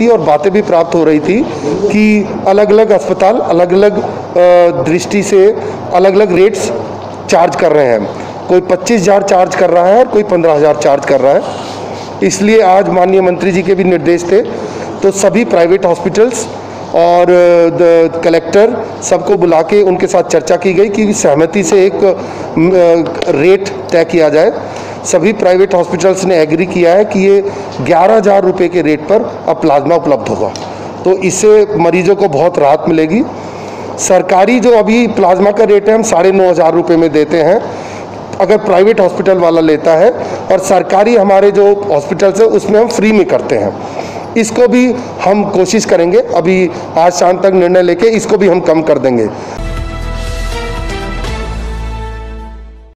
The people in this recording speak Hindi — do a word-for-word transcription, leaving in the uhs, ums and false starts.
और बातें भी प्राप्त हो रही थी कि अलग अलग अस्पताल अलग अलग दृष्टि से अलग अलग रेट्स चार्ज कर रहे हैं। कोई पच्चीस हज़ार चार्ज कर रहा है और कोई पंद्रह हज़ार चार्ज कर रहा है। इसलिए आज माननीय मंत्री जी के भी निर्देश थे, तो सभी प्राइवेट हॉस्पिटल्स और कलेक्टर सबको बुला के उनके साथ चर्चा की गई कि सहमति से एक रेट तय किया जाए। सभी प्राइवेट हॉस्पिटल्स ने एग्री किया है कि ये ग्यारह हज़ार रुपये के रेट पर अब प्लाज्मा उपलब्ध होगा, तो इससे मरीजों को बहुत राहत मिलेगी। सरकारी जो अभी प्लाज्मा का रेट है हम साढ़े नौ हज़ार रुपये में देते हैं अगर प्राइवेट हॉस्पिटल वाला लेता है, और सरकारी हमारे जो हॉस्पिटल्स है उसमें हम फ्री में करते हैं। इसको भी हम कोशिश करेंगे, अभी आज शाम तक निर्णय लेके इसको भी हम कम कर देंगे।